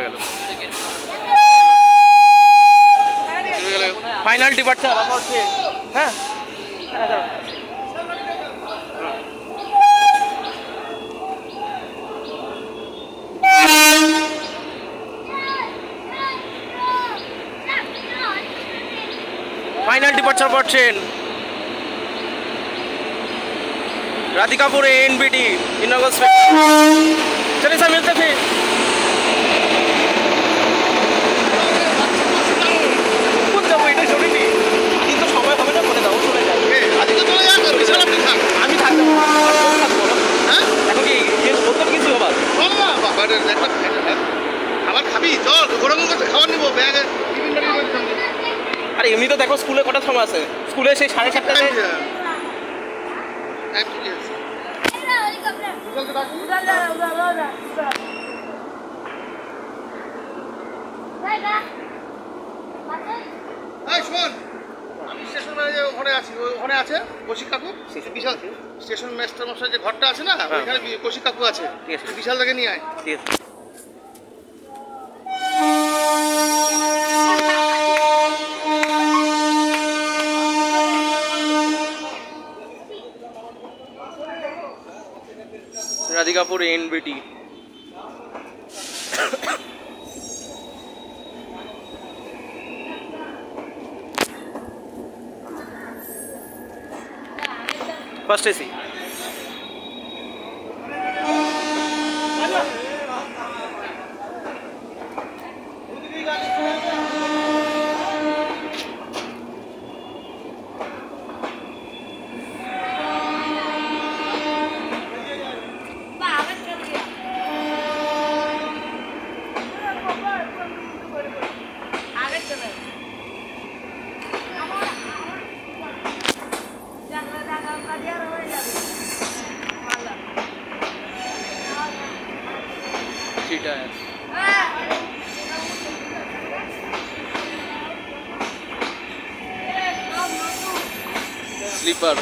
গেল। Final departure হচ্ছে। হ্যাঁ फाइनल डिपार्चर করছেন राधिकापुर एनबीटी इन अगस्त में। चलिए सर मिलते फिर। कौन যাবো এটা শুনিনি কিন্তু সময় হবে না বলে দাও চলে যাই। আজকে চলে যা করবি সারা দিন থাক। আমি থাকবো হ্যাঁ এখন কি বলতে কিছু হবে বাবা একটা খাবার খাবি চল গরম করে খাবার নিব ব্যাগে টিফিন বানিয়ে খাবো। আরে এমনি তো দেখো স্কুলে কটা সময় আছে স্কুলে সেই 7:30টায় টাইম কি আছে চলতে থাক এই শোন আমি স্টেশন ম্যানেজার ওখানে আছি ওখানে আছে কৌশিক কাকু বিশাল স্টেশন মাস্টার মশাই যে ঘরটা আছে না ওখানে কৌশিক কাকু আছে ঠিক আছে বিশাল থেকে নিয়ে আয় ঠিক আছে। Radhikapur NBT first AC sleeper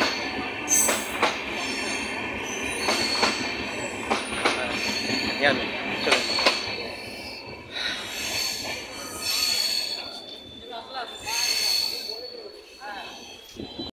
Yeah.